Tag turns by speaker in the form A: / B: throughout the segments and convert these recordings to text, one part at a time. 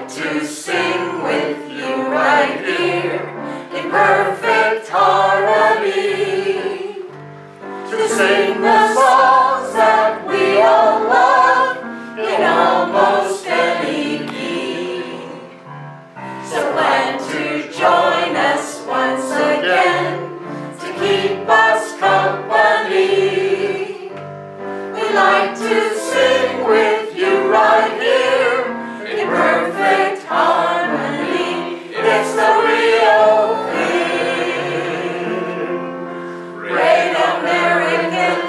A: to sing with you right here in perfect harmony, to sing the songs that we all love in almost any key. So glad to join us once again to keep us company. We like to sing with you right here in perfect harmony. It's the real thing. Great American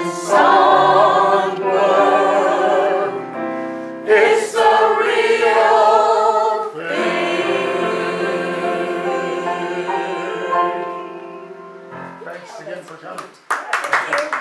A: Songbook. It's the real thing.
B: Thanks again for coming.
A: Thank you.